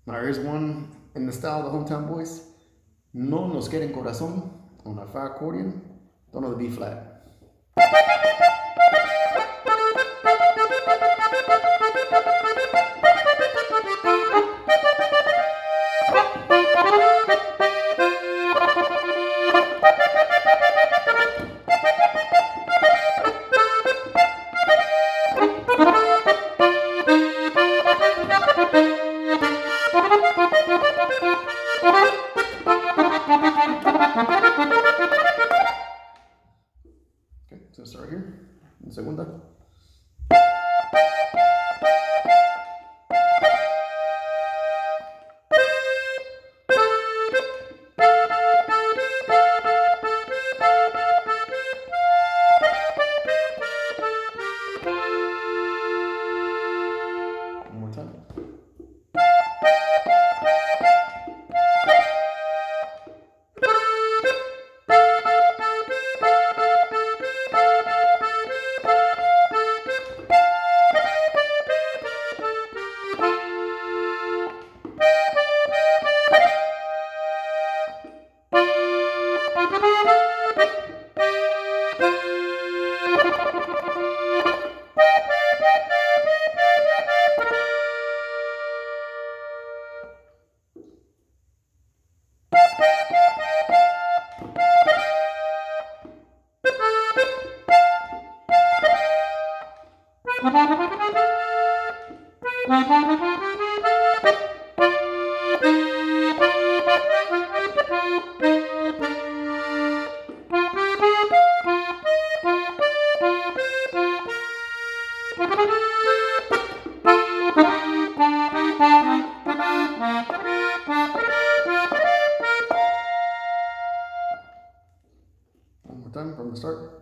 Now here's one in the style of the Hometown Boys. No nos quieren corazon on a fa accordion, tono de B flat. Okay, so start here, en segunda. One more time. One more time from the start.